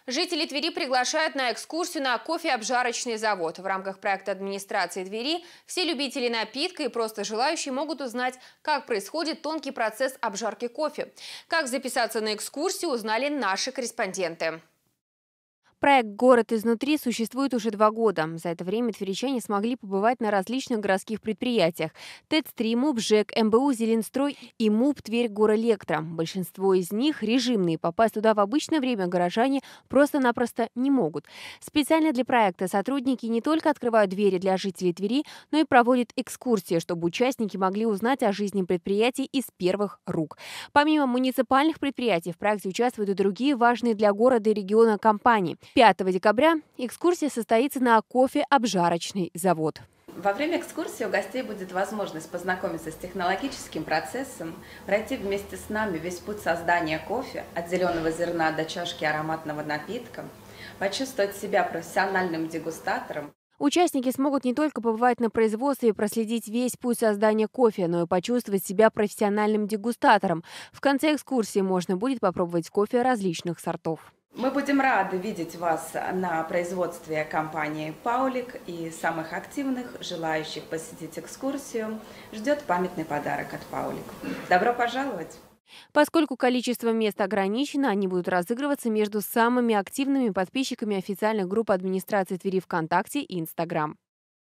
Жители Твери приглашают на экскурсию на кофеобжарочный завод. В рамках проекта администрации Твери все любители напитка и просто желающие могут узнать, как происходит тонкий процесс обжарки кофе. Как записаться на экскурсию, узнали наши корреспонденты. Проект «Город изнутри» существует уже 2 года. За это время тверичане смогли побывать на различных городских предприятиях: ТЭЦ-3, МУП ЖЭК, МБУ «Зеленстрой» и МУП «Тверь Горэлектро». Большинство из них режимные. Попасть туда в обычное время горожане просто-напросто не могут. Специально для проекта сотрудники не только открывают двери для жителей Твери, но и проводят экскурсии, чтобы участники могли узнать о жизни предприятий из первых рук. Помимо муниципальных предприятий, в проекте участвуют и другие важные для города и региона компании. 5 декабря экскурсия состоится на кофе-обжарочный завод. Во время экскурсии у гостей будет возможность познакомиться с технологическим процессом, пройти вместе с нами весь путь создания кофе от зеленого зерна до чашки ароматного напитка, почувствовать себя профессиональным дегустатором. Участники смогут не только побывать на производстве и проследить весь путь создания кофе, но и почувствовать себя профессиональным дегустатором. В конце экскурсии можно будет попробовать кофе различных сортов. Мы будем рады видеть вас на производстве компании «Паулик», и самых активных, желающих посетить экскурсию, ждет памятный подарок от «Паулик». Добро пожаловать! Поскольку количество мест ограничено, они будут разыгрываться между самыми активными подписчиками официальных групп администрации Твери ВКонтакте и Инстаграм.